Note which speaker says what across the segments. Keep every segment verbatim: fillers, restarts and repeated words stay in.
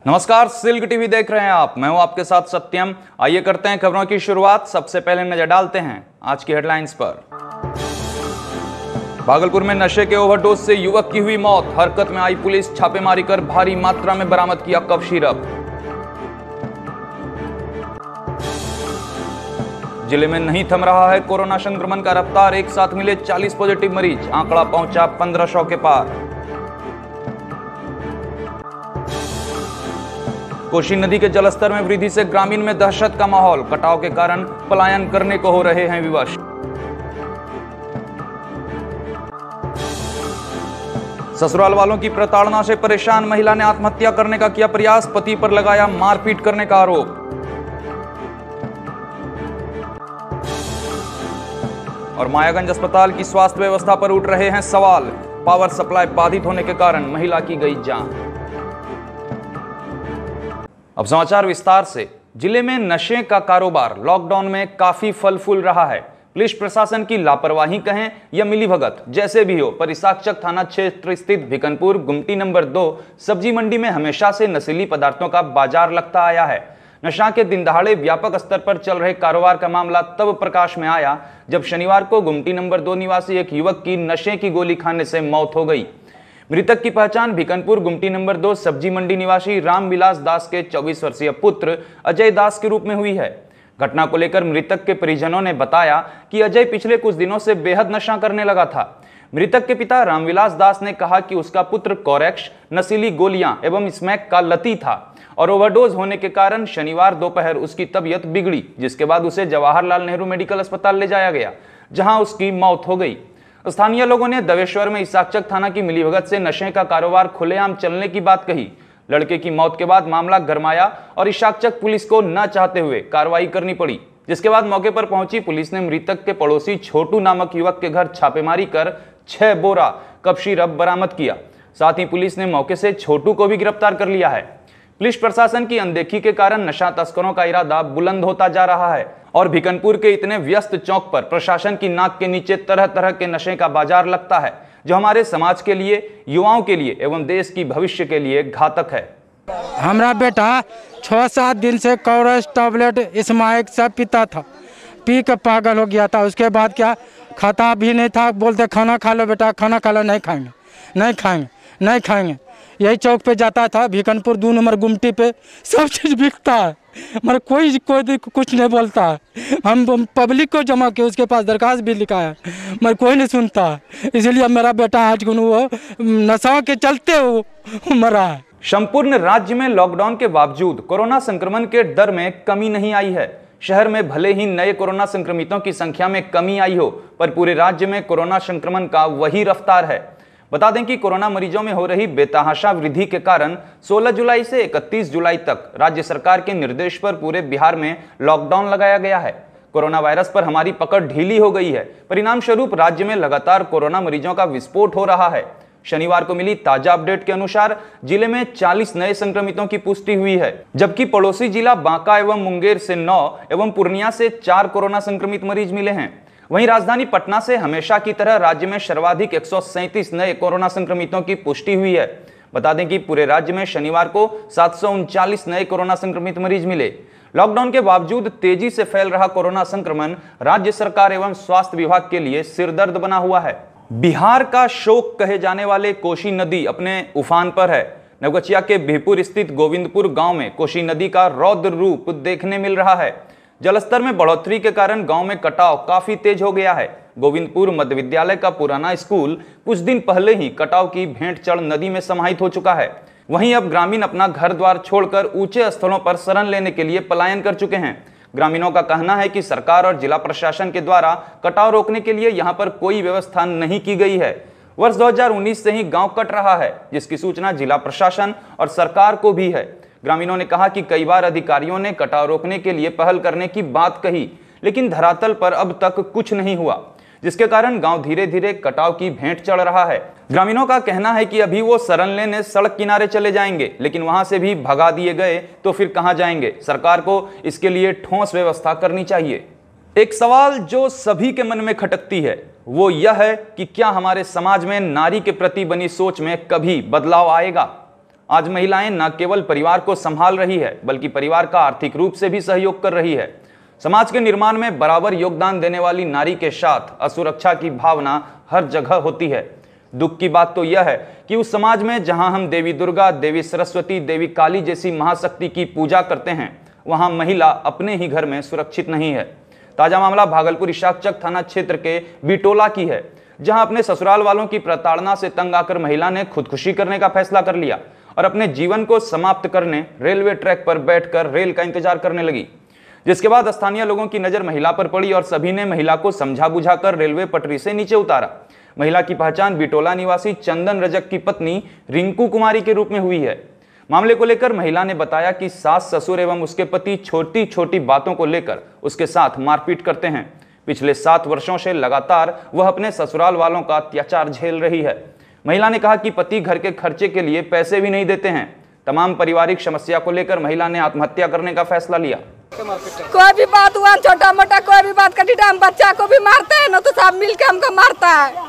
Speaker 1: नमस्कार, silk TV देख रहे हैं आप। मैं हूं आपके साथ सत्यम। आइए करते हैं खबरों की शुरुआत। सबसे पहले नजर डालते हैं आज की हेडलाइंस पर। भागलपुर में नशे के ओवरडोज से युवक की हुई मौत। हरकत में आई पुलिस, छापेमारी कर भारी मात्रा में बरामद किया कफ सिरप। जिले में नहीं थम रहा है कोरोना संक्रमण का रफ्तार। एक साथ मिले चालीस पॉजिटिव मरीज, आंकड़ा पहुंचा पंद्रह सौ के पार। कोसी नदी के जलस्तर में वृद्धि से ग्रामीण में दहशत का माहौल। कटाव के कारण पलायन करने को हो रहे हैं विवश। ससुराल वालों की प्रताड़ना से परेशान महिला ने आत्महत्या करने का किया प्रयास। पति पर लगाया मारपीट करने का आरोप। और मायागंज अस्पताल की स्वास्थ्य व्यवस्था पर उठ रहे हैं सवाल। पावर सप्लाई बाधित होने के कारण महिला की गई जान। अब समाचार विस्तार से। जिले में नशे का कारोबार लॉकडाउन में काफी फल फूल रहा है। पुलिस प्रशासन की लापरवाही कहें या मिलीभगत, जैसे भी हो, पर इसाकचक थाना क्षेत्र स्थित भिकनपुर गुमटी नंबर दो सब्जी मंडी में हमेशा से नशीली पदार्थों का बाजार लगता आया है। नशा के दिन दहाड़े व्यापक स्तर पर चल रहे कारोबार का मामला तब प्रकाश में आया जब शनिवार को गुमटी नंबर दो निवासी एक युवक की नशे की गोली खाने से मौत हो गई। मृतक की पहचान भिकनपुर गुमटी नंबर दो सब्जी मंडी निवासी रामविलास दास के चौबीस वर्षीय पुत्र अजय दास के रूप में हुई है। घटना को लेकर मृतक के परिजनों ने बताया कि अजय पिछले कुछ दिनों से बेहद नशा करने लगा था। मृतक के पिता रामविलास दास ने कहा कि उसका पुत्र कोरेक्स, नशीली गोलियां एवं स्मैक का लती था और ओवरडोज होने के कारण शनिवार दोपहर उसकी तबीयत बिगड़ी, जिसके बाद उसे जवाहरलाल नेहरू मेडिकल अस्पताल ले जाया गया, जहां उसकी मौत हो गई। स्थानीय लोगों ने दवेश्वर में इसाकचक थाना की मिलीभगत से नशे का कारोबार खुलेआम चलने की बात कही। लड़के की मौत के बाद मामला गरमाया और इसाकचक पुलिस को न चाहते हुए कार्रवाई करनी पड़ी, जिसके बाद मौके पर पहुंची पुलिस ने मृतक के पड़ोसी छोटू नामक युवक के घर छापेमारी कर छह बोरा कफ सिरप बरामद किया। साथ ही पुलिस ने मौके से छोटू को भी गिरफ्तार कर लिया है। पुलिस प्रशासन की अनदेखी के कारण नशा तस्करों का इरादा बुलंद होता जा रहा है और भिकनपुर के इतने व्यस्त चौक पर प्रशासन की नाक के नीचे तरह तरह के नशे का बाजार लगता है, जो हमारे समाज के लिए, युवाओं के लिए एवं देश की भविष्य के लिए घातक है।
Speaker 2: हमारा बेटा छः सात दिन से कोरेक्स टैबलेट स्मैक सब पीता था, पी कर पागल हो गया था। उसके बाद क्या खाता भी नहीं था। बोलते खाना खा लो बेटा, खाना खा लो। नहीं खाएंगे, नहीं खाएंगे, नहीं खाएंगे। यही चौक पे जाता था, भिकनपुर दो नंबर गुमटी पे सब चीज़ बिकता है, मगर कोई कोई कुछ नहीं बोलता है। हम पब्लिक को जमा किए, उसके पास दरखास्त भी लिखा है, मगर कोई नहीं सुनता है। इसलिए मेरा बेटा आज वो नशा के चलते वो मरा है।
Speaker 1: संपूर्ण राज्य में लॉकडाउन के बावजूद कोरोना संक्रमण के दर में कमी नहीं आई है। शहर में भले ही नए कोरोना संक्रमितों की संख्या में कमी आई हो, पर पूरे राज्य में कोरोना संक्रमण का वही रफ्तार है। बता दें कि कोरोना मरीजों में हो रही बेतहाशा वृद्धि के कारण सोलह जुलाई से इकतीस जुलाई तक राज्य सरकार के निर्देश पर पूरे बिहार में लॉकडाउन लगाया गया है। कोरोना वायरस पर हमारी पकड़ ढीली हो गई है। परिणाम स्वरूप राज्य में लगातार कोरोना मरीजों का विस्फोट हो रहा है। शनिवार को मिली ताजा अपडेट के अनुसार जिले में चालीस नए संक्रमितों की पुष्टि हुई है, जबकि पड़ोसी जिला बांका एवं मुंगेर से नौ एवं पूर्णिया से चार कोरोना संक्रमित मरीज मिले हैं। वहीं राजधानी पटना से हमेशा की तरह राज्य में सर्वाधिक एक सौ सैंतीस नए कोरोना संक्रमितों की पुष्टि हुई है। बता दें कि पूरे राज्य में शनिवार को सात सौ उनचालीस नए कोरोना संक्रमित मरीज मिले। लॉकडाउन के बावजूद तेजी से फैल रहा कोरोना संक्रमण राज्य सरकार एवं स्वास्थ्य विभाग के लिए सिरदर्द बना हुआ है। बिहार का शोक कहे जाने वाले कोसी नदी अपने उफान पर है। नवगछिया के बिहपुर स्थित गोविंदपुर गांव में कोसी नदी का रौद्र रूप देखने मिल रहा है। जलस्तर में बढ़ोतरी के कारण गांव में कटाव काफी तेज हो गया है। गोविंदपुर मध्य विद्यालय का पुराना स्कूल कुछ दिन पहले ही कटाव की भेंट चढ़ नदी में समाहित हो चुका है। वहीं अब ग्रामीण अपना घर द्वार छोड़कर ऊंचे स्थलों पर शरण लेने के लिए पलायन कर चुके हैं। ग्रामीणों का कहना है कि सरकार और जिला प्रशासन के द्वारा कटाव रोकने के लिए यहां पर कोई व्यवस्था नहीं की गई है। वर्ष दो हजार उन्नीस से ही गांव कट रहा है, जिसकी सूचना जिला प्रशासन और सरकार को भी है। ग्रामीणों ने कहा कि कई बार अधिकारियों ने कटाव रोकने के लिए पहल करने की बात कही, लेकिन धरातल पर अब तक कुछ नहीं हुआ, जिसके कारण गांव धीरे धीरे कटाव की भेंट चढ़ रहा है। ग्रामीणों का कहना है कि अभी वो शरण लेने सड़क किनारे चले जाएंगे, लेकिन वहां से भी भगा दिए गए तो फिर कहां जाएंगे। सरकार को इसके लिए ठोस व्यवस्था करनी चाहिए। एक सवाल जो सभी के मन में खटकती है वो यह है कि क्या हमारे समाज में नारी के प्रति बनी सोच में कभी बदलाव आएगा। आज महिलाएं न केवल परिवार को संभाल रही है बल्कि परिवार का आर्थिक रूप से भी सहयोग कर रही है। समाज के निर्माण में बराबर योगदान देने वाली नारी के साथ असुरक्षा की भावना हर जगह होती है। दुख की बात तो यह है कि उस समाज में जहां हम देवी दुर्गा, देवी सरस्वती, देवी काली जैसी महाशक्ति की पूजा करते हैं, वहां महिला अपने ही घर में सुरक्षित नहीं है। ताजा मामला भागलपुर इशाकचक थाना क्षेत्र के बिटोला की है, जहां अपने ससुराल वालों की प्रताड़ना से तंग आकर महिला ने खुदकुशी करने का फैसला कर लिया और अपने जीवन को समाप्त करने रेलवे ट्रैक पर बैठकर रेल का इंतजार करने लगी। जिसके बाद स्थानीय लोगों की नजर महिला पर पड़ी और सभी ने महिला को समझा बुझाकर रेलवे पटरी से नीचे उतारा। महिला की पहचान बिटोला निवासी चंदन रजक की पत्नी रिंकू कुमारी के रूप में हुई है। मामले को लेकर महिला ने बताया कि सास ससुर एवं उसके पति छोटी छोटी बातों को लेकर उसके साथ मारपीट करते हैं। पिछले सात वर्षों से लगातार वह अपने ससुराल वालों का अत्याचार झेल रही है। महिला ने कहा कि पति घर के खर्चे के लिए पैसे भी नहीं देते हैं। तमाम पारिवारिक समस्या को लेकर महिला ने आत्महत्या करने का फैसला लिया।
Speaker 3: कोई भी बात हुआ, छोटा मोटा कोई भी बात कटी टाइम बच्चा को भी मारते हैं ना, तो सब मिलके हमको मारता है।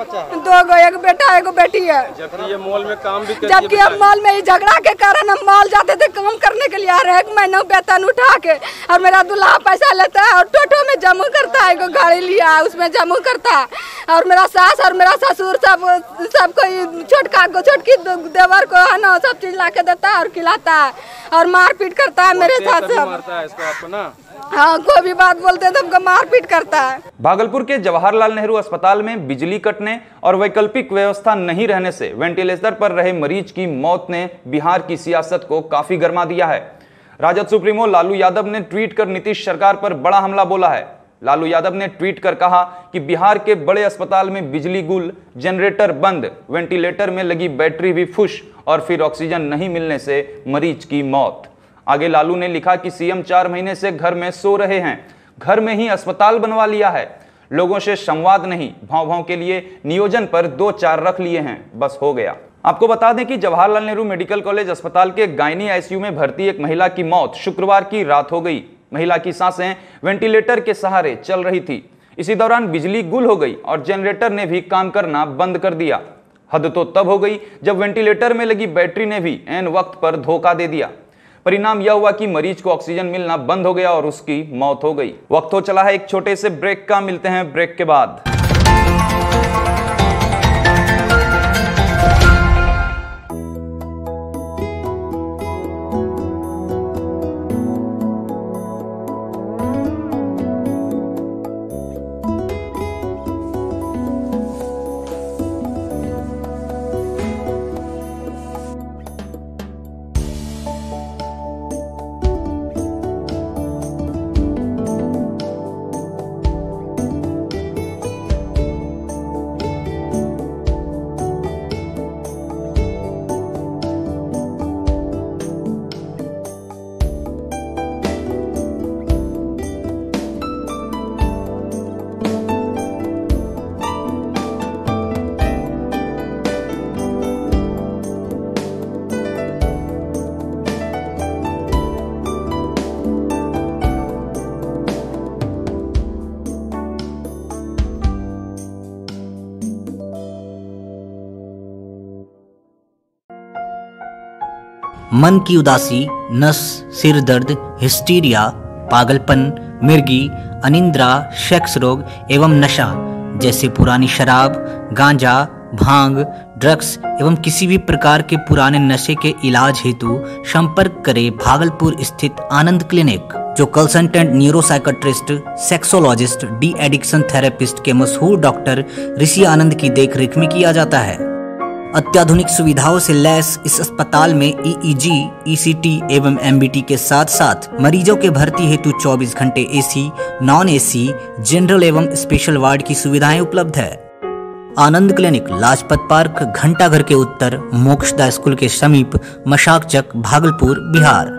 Speaker 3: दो गो, एक बेटा एक बेटी है।
Speaker 4: जबकि ये मॉल में काम भी
Speaker 3: जबकि हम मॉल में झगड़ा के कारण हम मॉल जाते थे काम करने के लिए, हर एक महीना वेतन उठा के, और मेरा दूल्हा पैसा लेता है और टोटो में जमा करता है, गाड़ी लिया है उसमें जमा करता है, और मेरा सास और मेरा ससुर सब सबको छोटका को छोटकी देवर को है ना सब चीज ला के देता है और खिलाता है और मारपीट करता है मेरे साथ सब।
Speaker 4: आपको ना
Speaker 3: हाँ, कोई भी बात बोलते हैं तो हमको मारपीट करता है।
Speaker 1: भागलपुर के जवाहरलाल नेहरू अस्पताल में बिजली कटने और वैकल्पिक व्यवस्था नहीं रहने से वेंटिलेटर पर रहे मरीज की मौत ने बिहार की सियासत को काफी गर्मा दिया है। राजद सुप्रीमो लालू यादव ने ट्वीट कर नीतीश सरकार पर बड़ा हमला बोला है। लालू यादव ने ट्वीट कर कहा कि बिहार के बड़े अस्पताल में बिजली गुल, जनरेटर बंद, वेंटिलेटर में लगी बैटरी भी फुश और फिर ऑक्सीजन नहीं मिलने से मरीज की मौत। आगे लालू ने लिखा कि सीएम चार महीने से घर में सो रहे हैं, घर में ही अस्पताल बनवा लिया है, लोगों से संवाद नहीं, भाव भाव के लिए नियोजन पर दो चार रख लिए हैं, बस हो गया। आपको बता दें कि जवाहरलाल नेहरू मेडिकल कॉलेज अस्पताल के गायनी आईसीयू में भर्ती एक महिला की मौत शुक्रवार की रात हो गई। महिला की सांसें वेंटिलेटर के सहारे चल रही थी। इसी दौरान बिजली गुल हो गई और जनरेटर ने भी काम करना बंद कर दिया। हद तो तब हो गई जब वेंटिलेटर में लगी बैटरी ने भी ऐन वक्त पर धोखा दे दिया। परिणाम यह हुआ कि मरीज को ऑक्सीजन मिलना बंद हो गया और उसकी मौत हो गई। वक्त हो चला है एक छोटे से ब्रेक का, मिलते हैं ब्रेक के बाद।
Speaker 5: मन की उदासी, नस, सिर दर्द, हिस्टीरिया, पागलपन, मिर्गी, अनिंद्रा, सेक्स रोग एवं नशा जैसे पुरानी शराब, गांजा, भांग, ड्रग्स एवं किसी भी प्रकार के पुराने नशे के इलाज हेतु संपर्क करें भागलपुर स्थित आनंद क्लिनिक, जो consultant neuropsychiatrist, sexologist, de addiction therapist के मशहूर डॉक्टर ऋषि आनंद की देखरेख में किया जाता है। अत्याधुनिक सुविधाओं से लैस इस अस्पताल में ईईजी, ईसीटी एवं एमबीटी के साथ साथ मरीजों के भर्ती हेतु चौबीस घंटे एसी, नॉन एसी, जनरल एवं स्पेशल वार्ड की सुविधाएं उपलब्ध है। आनंद क्लिनिक लाजपत पार्क, घंटा घर के उत्तर, मोक्षदा स्कूल के समीप, Mashakchak, Bhagalpur, Bihar.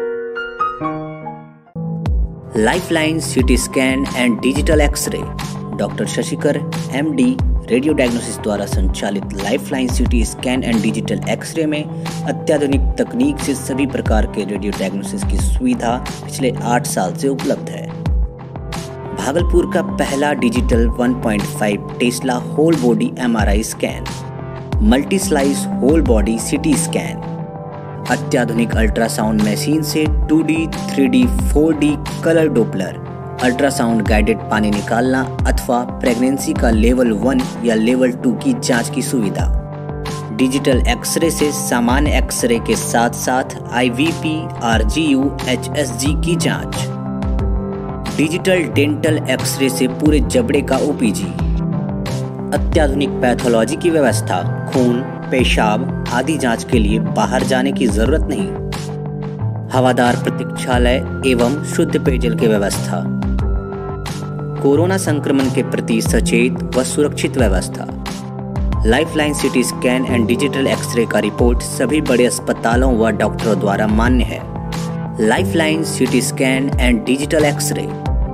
Speaker 5: Lifeline city scan and digital x-ray, doctor Shashikar MD radio diagnosis द्वारा संचालित lifeline city scan and digital x-ray में अत्याधुनिक तकनीक से सभी प्रकार के रेडियो डायग्नोसिस की सुविधा पिछले आठ साल से उपलब्ध है। भागलपुर का पहला digital one point five tesla whole body MRI scan, multi slice whole body CT scan, अत्याधुनिक अल्ट्रासाउंड मशीन से two D, three D, four D colour Doppler, ultrasound guided पानी निकालना अथवा प्रेगनेंसी का लेवल वन या लेवल टू की जांच की सुविधा। डिजिटल एक्सरे से सामान्य एक्सरे के साथ साथ I V P, R G U, H S G की जांच। डिजिटल डेंटल एक्सरे से पूरे जबड़े का ओ पी जी। अत्याधुनिक पैथोलॉजी की व्यवस्था, खून, पेशाब आदि जांच के लिए बाहर जाने की जरूरत नहीं। हवादार प्रतीक्षालय एवं शुद्ध पेयजल की व्यवस्था। कोरोना संक्रमण के प्रति सचेत व सुरक्षित व्यवस्था। Lifeline city scan and digital x-ray का रिपोर्ट सभी बड़े अस्पतालों व डॉक्टरों द्वारा मान्य है। Lifeline city scan and digital x-ray.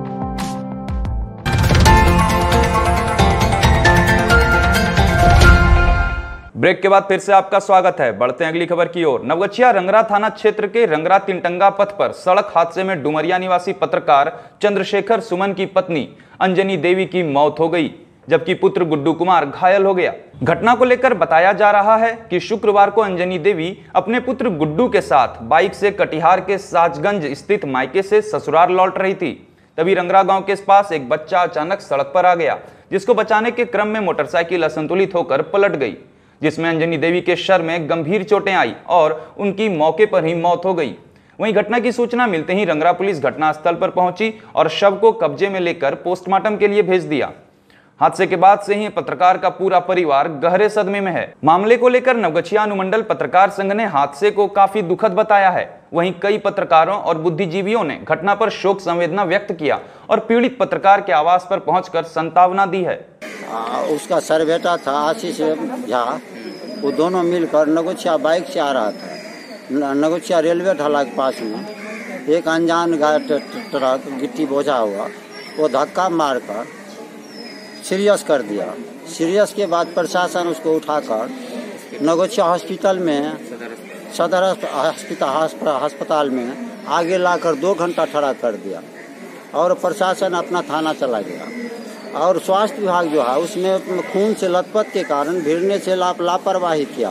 Speaker 1: Break के बाद फिर से आपका स्वागत है। बढ़ते हैं अगली खबर की ओर। नवगछिया रंगरा थाना क्षेत्र के रंगरा तिनटंगा पथ पर सड़क हादसे में डुमरिया निवासी पत्रकार चंद्रशेखर सुमन की पत्नी अंजनी देवी की मौत हो गई, जबकि पुत्र गुड्डू कुमार घायल हो गया। घटना को लेकर बताया जा रहा है कि शुक्रवार को अंजनी देवी अपने पुत्र गुड्डू के साथ बाइक से कटिहार के साजगंज स्थित मायके से ससुराल लौट रही थी। तभी रंगरा गांव के पास एक बच्चा अचानक सड़क पर आ गया, जिसको बचाने के क्रम में मोटरसाइकिल असंतुलित होकर पलट गई, जिसमें अंजनी देवी के सर में गंभीर चोटें आई और उनकी मौके पर ही मौत हो गई। वहीं घटना की सूचना मिलते ही रंगरा पुलिस घटनास्थल पर पहुंची और शव को कब्जे में लेकर पोस्टमार्टम के लिए भेज दिया। हादसे के बाद से ही पत्रकार का पूरा परिवार गहरे सदमे में है। मामले को लेकर नवगछिया अनुमंडल पत्रकार संघ ने हादसे को काफी दुखद बताया है। वहीं कई पत्रकारों और बुद्धिजीवियों ने घटना पर शोक संवेदना व्यक्त किया और पीड़ित पत्रकार के आवास पर पहुंचकर संतावना दी है।
Speaker 4: आ, उसका सर बेटा था आशीष झा, वो दोनों मिलकर नगोचिया बाइक से आ रहा था। नगोचिया रेलवे ढाला के पास में एक अनजान ट्रक गिट्टी बोझा हुआ, वो धक्का मारकर सीरियस कर दिया। सीरियस के बाद प्रशासन उसको उठाकर नगोचिया हॉस्पिटल में, सदर हॉस्पिटल अस्पताल में आगे लाकर दो घंटा खड़ा कर दिया और प्रशासन अपना थाना चला गया। और स्वास्थ्य विभाग जो है उसने खून से लथपथ के कारण भिड़ने से ला, लापरवाही किया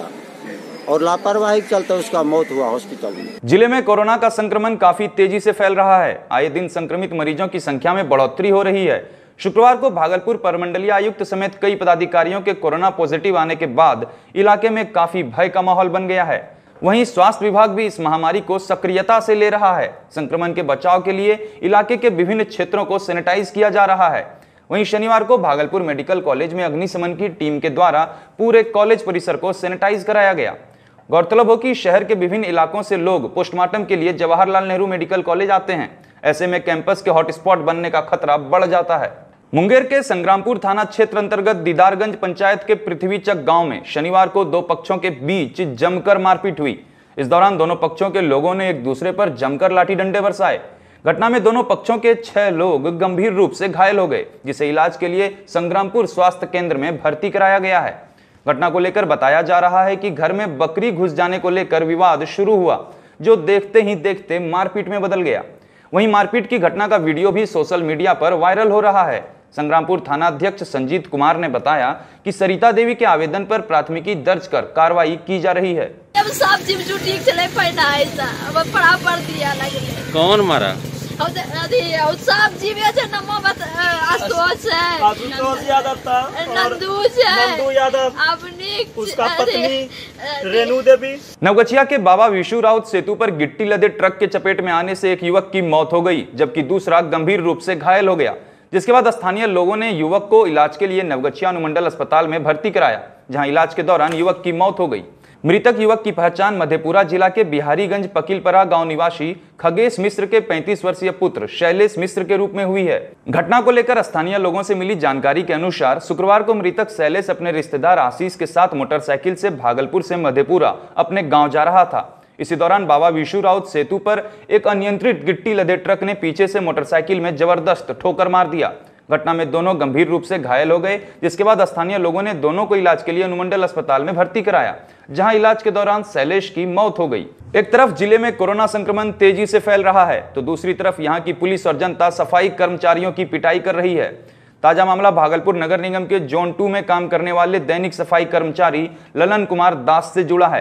Speaker 4: और लापरवाही के चलते उसका मौत हुआ हॉस्पिटल में।
Speaker 1: जिले में कोरोना का संक्रमण काफी तेजी से फैल रहा है। आए दिन संक्रमित मरीजों की संख्या में बढ़ोतरी हो रही है। शुक्रवार को भागलपुर प्रमंडलीय आयुक्त समेत कई पदाधिकारियों के कोरोना पॉजिटिव आने के बाद इलाके में काफी भय का माहौल बन गया है। वहीं स्वास्थ्य विभाग भी इस महामारी को सक्रियता से ले रहा है। संक्रमण के बचाव के लिए इलाके के विभिन्न क्षेत्रों को सैनिटाइज किया जा रहा है। वहीं शनिवार को भागलपुर मेडिकल कॉलेज में अग्निशमन की टीम के द्वारा पूरे कॉलेज परिसर को सैनिटाइज कराया गया। गौरतलब हो कि शहर के विभिन्न इलाकों से लोग पोस्टमार्टम के लिए जवाहरलाल नेहरू मेडिकल कॉलेज आते हैं। ऐसे में कैंपस के हॉटस्पॉट बनने का खतरा बढ़ जाता है। मुंगेर के संग्रामपुर थाना क्षेत्र अंतर्गत दीदारगंज पंचायत के पृथ्वीचक गांव में शनिवार को दो पक्षों के बीच जमकर मारपीट हुई। इस दौरान दोनों पक्षों के लोगों ने एक दूसरे पर जमकर लाठी डंडे बरसाए। घटना में दोनों पक्षों के छह लोग गंभीर रूप से घायल हो गए, जिसे इलाज के लिए संग्रामपुर स्वास्थ्य केंद्र में भर्ती कराया गया है। घटना को लेकर बताया जा रहा है कि घर में बकरी घुस जाने को लेकर विवाद शुरू हुआ, जो देखते ही देखते मारपीट में बदल गया। वहीं मारपीट की घटना का वीडियो भी सोशल मीडिया पर वायरल हो रहा है। संग्रामपुर थाना अध्यक्ष संजीत कुमार ने बताया कि सरिता देवी के आवेदन पर प्राथमिकी दर्ज कर कार्रवाई की जा रही है।
Speaker 6: अब सब जीव ठीक चले पैना ऐसा अब पड़ा पड़ दिया लगे।
Speaker 7: कौन मारा?
Speaker 6: अरे सब जीव है नमो बत आशुतोष है,
Speaker 7: आशुतोष यादव था,
Speaker 6: नंदूज है,
Speaker 7: नंदू यादव,
Speaker 6: अपनी
Speaker 7: उसका पत्नी रेणु देवी।
Speaker 1: नवगछिया के बाबा विशु राउत सेतु पर गिट्टी लदे ट्रक के चपेट में आने से एक युवक की मौत हो गई, जबकि दूसरा गंभीर रूप से घायल हो गया, जिसके बाद स्थानीय लोगों ने युवक को इलाज के लिए नवगछिया अनुमंडल अस्पताल में भर्ती कराया, जहां इलाज के दौरान युवक की मौत हो गई। मृतक युवक की पहचान मधेपुरा जिला के बिहारीगंज पकीलपरा गांव निवासी खगेश मिश्र के पैंतीस वर्षीय पुत्र शैलेश मिश्र के रूप में हुई है। घटना को लेकर स्थानीय लोगों से मिली जानकारी के अनुसार शुक्रवार को मृतक शैलेश अपने रिश्तेदार आशीष के साथ मोटरसाइकिल से भागलपुर से मधेपुरा अपने गाँव जा रहा था। इसी दौरान बाबा विशु राउत सेतु पर एक अनियंत्रित गिट्टी लदे ट्रक ने पीछे से मोटरसाइकिल में जबरदस्त ठोकर मार दिया। घटना में दोनों गंभीर रूप से घायल हो गए, जिसके बाद स्थानीय लोगों ने दोनों को इलाज के लिए अनुमंडल अस्पताल में भर्ती कराया, जहां इलाज के दौरान शैलेश की मौत हो गई। एक तरफ जिले में कोरोना संक्रमण तेजी से फैल रहा है, तो दूसरी तरफ यहां की पुलिस और जनता सफाई कर्मचारियों की पिटाई कर रही है। ताजा मामला भागलपुर नगर निगम के जोन टू में काम करने वाले दैनिक सफाई कर्मचारी ललन कुमार दास से जुड़ा है।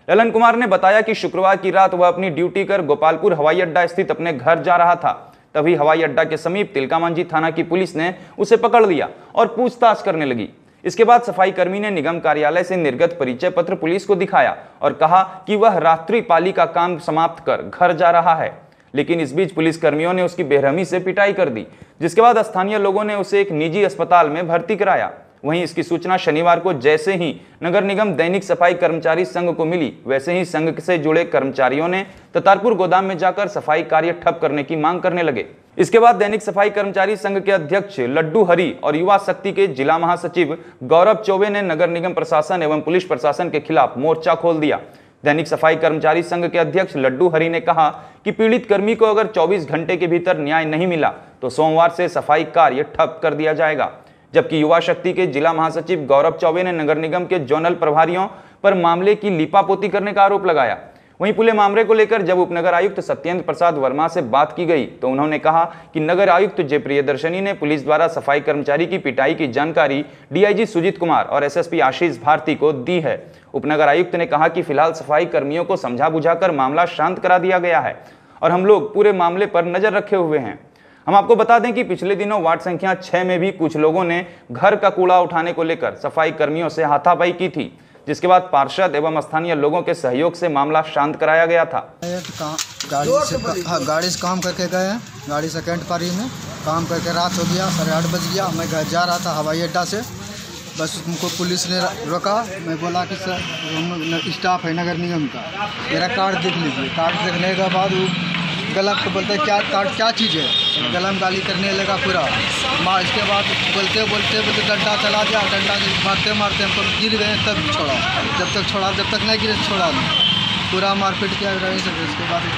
Speaker 1: ललन कुमार ने बताया कि शुक्रवार की रात वह अपनी ड्यूटी कर गोपालपुर हवाई अड्डा स्थित अपने घर जा रहा था। तभी हवाई अड्डा के समीप तिलकामांझी थाना की पुलिस ने उसे पकड़ लिया और पूछताछ करने लगी। इसके बाद सफाई कर्मी ने निगम कार्यालय से निर्गत परिचय पत्र पुलिस को दिखाया और कहा कि वह रात्रि पाली का काम समाप्त कर घर जा रहा है। लेकिन इस बीच पुलिस कर्मियों ने उसकी बेरहमी से पिटाई कर दी, जिसके बाद स्थानीय लोगों ने उसे एक निजी अस्पताल में भर्ती कराया। वहीं इसकी सूचना शनिवार को जैसे ही नगर निगम दैनिक सफाई कर्मचारी संघ को मिली, वैसे ही संघ से जुड़े कर्मचारियों ने ततारपुर गोदाम में जाकर सफाई कार्य ठप करने की मांग करने लगे। इसके बाद दैनिक सफाई कर्मचारी संघ के अध्यक्ष लड्डू हरी और युवा शक्ति के जिला महासचिव गौरव चौबे ने नगर निगम प्रशासन एवं पुलिस प्रशासन के खिलाफ मोर्चा खोल दिया। दैनिक सफाई कर्मचारी संघ के अध्यक्ष लड्डू हरी ने कहा कि पीड़ित कर्मी को अगर चौबीस घंटे के भीतर न्याय नहीं मिला तो सोमवार से सफाई कार्य ठप कर दिया जाएगा। जबकि युवा शक्ति के जिला महासचिव गौरव चौबे ने नगर निगम के जोनल प्रभारियों पर मामले की लीपापोती करने का आरोप लगाया। वहीं पूरे मामले को लेकर जब उपनगर आयुक्त सत्येंद्र प्रसाद वर्मा से बात की गई तो उन्होंने कहा कि नगर आयुक्त जय प्रियदर्शनी ने पुलिस द्वारा सफाई कर्मचारी की पिटाई की जानकारी डीआईजी सुजीत कुमार और एसएसपी आशीष भारती को दी है। उपनगर आयुक्त ने कहा कि फिलहाल सफाई कर्मियों को समझा बुझाकर मामला शांत करा दिया गया है और हम लोग पूरे मामले पर नजर रखे हुए हैं। हम आपको बता दें कि पिछले दिनों वार्ड संख्या छह में भी कुछ लोगों ने घर का कूड़ा उठाने को लेकर सफाई कर्मियों से हाथापाई की थी, जिसके बाद पार्षद एवं स्थानीय लोगों के सहयोग से मामला शांत कराया गया था।
Speaker 8: गाड़ी से हाँ, गाड़ी से काम करके गए हैं, गाड़ी सेकेंड पारी में काम करके रात हो गया, साढ़े आठ बज गया। मैं घर जा रहा था हवाई अड्डा से, बस उनको पुलिस ने रोका। मैं बोला कि सर हम स्टाफ है नगर निगम का, मेरा कार्ड देख लीजिए। कार्ड देखने के बाद वो गला को बोलते क्या कार्ड क्या चीज़ है, गला में गाली करने लगा पूरा माँ। इसके बाद बोलते बोलते बोलते डंडा चला दिया, डंडा मारते मारते हमको गिर गए तब छोड़ा, जब तक छोड़ा जब तक नहीं गिरे छोड़ा नहीं, पूरा मारपीट किया रही सब। इसके बाद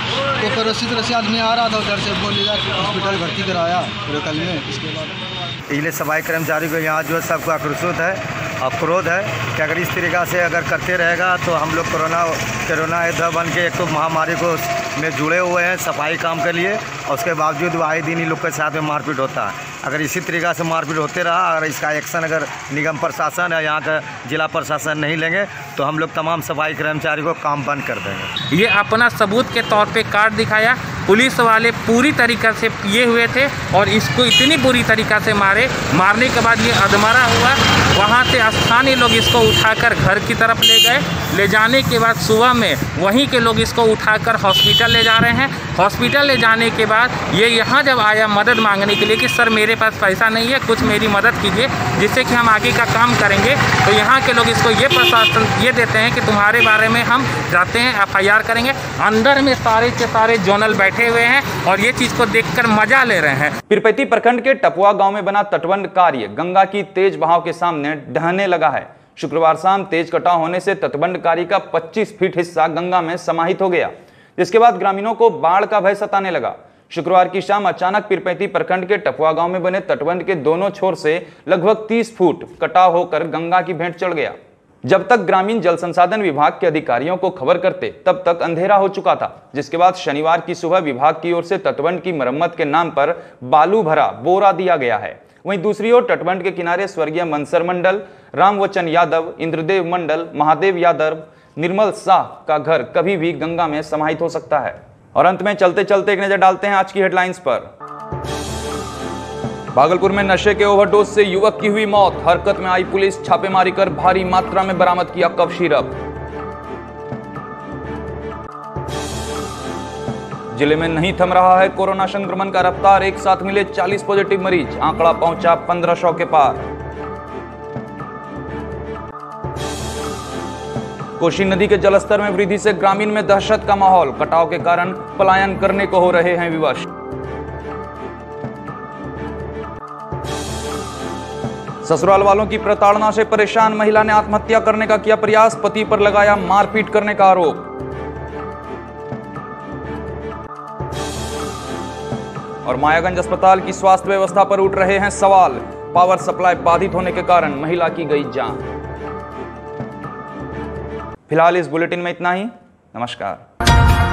Speaker 8: तो फिर उसी तरह से आदमी आ रहा था उधर से, बोलेगा कि हॉस्पिटल भर्ती कराया कल में। इसके बाद
Speaker 9: इसलिए सफाई कर्मचारी को यहाँ जो है सबको आक्रोशित है और क्रोध है कि अगर इस तरीक़ा से अगर करते रहेगा तो हम लोग कोरोना कोरोना योद्धा बन के एक तो महामारी को में जुड़े हुए हैं सफाई काम के लिए, और उसके बावजूद आए दिन ही लोग के साथ में मारपीट होता है। अगर इसी तरीक़ा से मारपीट होते रहा, अगर इसका एक्शन अगर निगम प्रशासन या यहाँ का जिला प्रशासन नहीं लेंगे तो हम लोग तमाम सफाई कर्मचारी को काम बंद कर देंगे।
Speaker 10: ये अपना सबूत के तौर पे कार्ड दिखाया। पुलिस वाले पूरी तरीक़ा से पिए हुए थे और इसको इतनी बुरी तरीक़ा से मारे। मारने के बाद ये अधमरा हुआ। वहाँ से स्थानीय लोग इसको उठाकर घर की तरफ ले गए। ले जाने के बाद सुबह में वहीं के लोग इसको उठाकर हॉस्पिटल ले जा रहे हैं। हॉस्पिटल ले जाने के बाद ये यहाँ जब आया मदद मांगने के लिए कि सर मेरे पास पैसा नहीं है, कुछ मेरी मदद कीजिए जिससे कि हम आगे का काम करेंगे, तो यहाँ के लोग इसको ये प्रशासन ये देते हैं कि तुम्हारे बारे में हम जाते हैं एफ आई आर करेंगे। अंदर में सारे के सारे जोनल बैठे हुए हैं और ये चीज़ को देखकर मजा ले रहे हैं।
Speaker 1: पीरपैती प्रखंड के टपुआ गांव में बना तटबंध कार्य गंगा की तेज बहाव के सामने ढहने लगा है। शुक्रवार शाम तेज कटाव होने से तटबंध कार्य का पच्चीस फीट हिस्सा गंगा में समाहित हो गया, जिसके बाद ग्रामीणों को बाढ़ का भय सताने लगा। शुक्रवार की शाम अचानक पीरपैती प्रखंड के टपुआ गांव में बने तटबंध के दोनों छोर से लगभग तीस फुट कटाव होकर गंगा की भेंट चढ़ गया। जब तक ग्रामीण जल संसाधन विभाग के अधिकारियों को खबर करते तब तक अंधेरा हो चुका था, जिसके बाद शनिवार की सुबह विभाग की ओर से तटबंध की मरम्मत के नाम पर बालू भरा बोरा दिया गया है। वहीं दूसरी ओर तटबंध के किनारे स्वर्गीय मनसर मंडल, रामवचन यादव, इंद्रदेव मंडल, महादेव यादव, निर्मल शाह का घर कभी भी गंगा में समाहित हो सकता है। और अंत में चलते चलते एक नजर डालते हैं आज की हेडलाइंस पर। भागलपुर में नशे के ओवरडोज से युवक की हुई मौत। हरकत में आई पुलिस, छापेमारी कर भारी मात्रा में बरामद किया कफ सिरप। जिले में नहीं थम रहा है कोरोना संक्रमण का रफ्तार। एक साथ मिले चालीस पॉजिटिव मरीज, आंकड़ा पहुंचा पंद्रह सौ के पार। कोसी नदी के जलस्तर में वृद्धि से ग्रामीण में दहशत का माहौल। कटाव के कारण पलायन करने को हो रहे हैं विवश। ससुराल वालों की प्रताड़ना से परेशान महिला ने आत्महत्या करने का किया प्रयास। पति पर लगाया मारपीट करने का आरोप। और मायागंज अस्पताल की स्वास्थ्य व्यवस्था पर उठ रहे हैं सवाल। पावर सप्लाई बाधित होने के कारण महिला की गई जान। फिलहाल इस बुलेटिन में इतना ही। नमस्कार।